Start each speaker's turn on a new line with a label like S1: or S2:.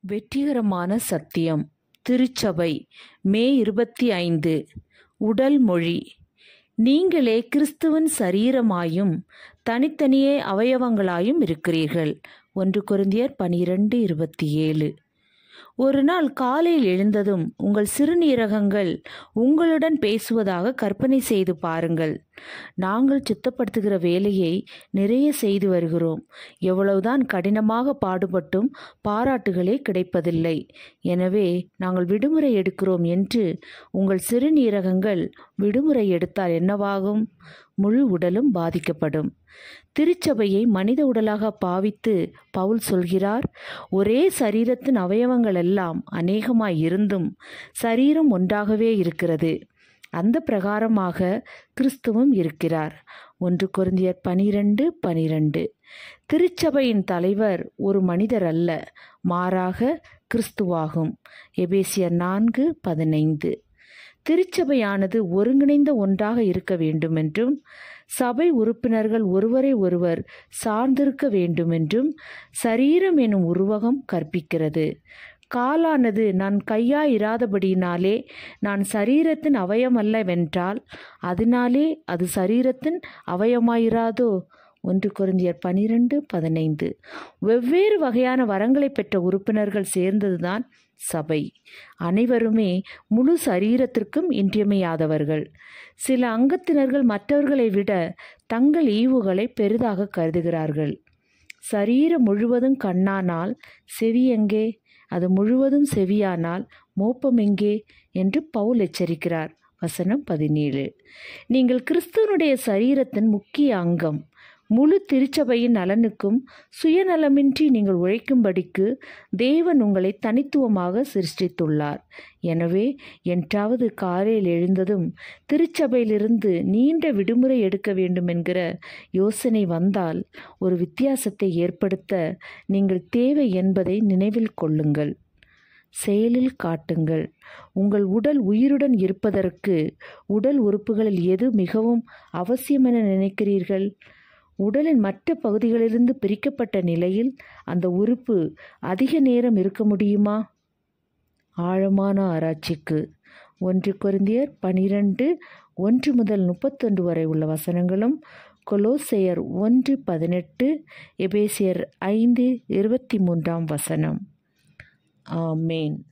S1: வெற்றிகரமான சத்தியம். திருச்சபை, மே 25. உடல் மொழி. நீங்களே கிறிஸ்துவின் சரீரமாயும் தனித்தனியே அவயவங்களாயும் இருக்கிறீர்கள். 1 கொரிந்தியர் 12:27. ஒரு நாள் காலையில் எழுந்ததும் உங்கள் சிறுநீரகங்கள் உங்களுடன் பேசுவதாக கற்பனை செய்து பாருங்கள். நாங்கள் சுத்தப்படுத்துகிற வேலையை நிறைய செய்து வருகிறோம். எவ்வளவுதான் கடினமாக பாடுபட்டும் பாராட்டுகளே கிடைப்பதில்லை. எனவே நாங்கள் விடுமுறை எடுக்கிறோம் என்று உங்கள் சிறுநீரகங்கள் விடுமுறை எடுத்தால் என்னவாகும்? முழு உடலும் பாதிக்கப்படும். திருச்சபையை மனித உடலாக பாவித்து பவுல் சொல்கிறார், ஒரே சரீரத்தின் அவயவங்கள் எல்லாம் அநேகமாய் இருந்தும் சரீரம் ஒன்றாகவே இருக்கிறது. அந்த பிரகாரமாக கிறிஸ்துவும் இருக்கிறார். 1 கொரிந்தியர் 12:12. திருச்சபையின் தலைவர் ஒரு மனிதர் அல்ல, மாறாக கிறிஸ்துவாகும். எபேசியர் 4:15. திருச்சபையானது ஒருங்கிணைந்த ஒன்றாக இருக்க வேண்டுமென்றும் சபை உறுப்பினர்கள் ஒருவரை ஒருவர் சார்ந்திருக்க வேண்டுமென்றும் சரீரம் எனும் உருவகம் கற்பிக்கிறது. காலானது நான் கையாயிராதபடியினாலே நான் சரீரத்தின் அவயமல்லவென்றால் அதனாலே அது சரீரத்தின் அவயமாயிராதோ? 1 கொரிந்தியர் 12:15. வெவ்வேறு வகையான வரங்களை பெற்ற உறுப்பினர்கள் சேர்ந்ததுதான் சபை. அனைவருமே முழு சரீரத்திற்கும் இன்றியமையாதவர்கள். சில அங்கத்தினர்கள் மற்றவர்களை விட தங்கள் ஈவுகளை பெரிதாக கருதுகிறார்கள். சரீரம் முழுவதும் கண்ணானால் செவி எங்கே? அது முழுவதும் செவியானால் மோப்பம் எங்கே என்று பவுல் எச்சரிக்கிறார். வசனம் 17. நீங்கள் கிறிஸ்துவனுடைய சரீரத்தின் முக்கிய அங்கம். முழு திருச்சபையின் நலனுக்கும் சுயநலமின்றி நீங்கள் உழைக்கும்படிக்கு தேவன் உங்களை தனித்துவமாக சிருஷ்டித்துள்ளார். எனவே என்றாவது காலையில் எழுந்ததும் திருச்சபையிலிருந்து நீண்ட விடுமுறை எடுக்க வேண்டும் என்கிற யோசனை வந்தால் ஒரு வித்தியாசத்தை ஏற்படுத்த நீங்கள் தேவை என்பதை நினைவில் கொள்ளுங்கள். செயலில் காட்டுங்கள். உங்கள் உடல் உயிருடன் இருப்பதற்கு உடல் உறுப்புகளில் எது மிகவும் அவசியம் என நினைக்கிறீர்கள்? உடலின் மற்ற பகுதிகளிலிருந்து பிரிக்கப்பட்ட நிலையில் அந்த உறுப்பு அதிக நேரம் இருக்க முடியுமா? ஆழமான ஆராய்ச்சிக்கு 1 கொரிந்தியர் 12:1-31 வரை உள்ள வசனங்களும், கொலோசையர் 1:18, எபேசியர் 5:23 வசனம். ஆமென்.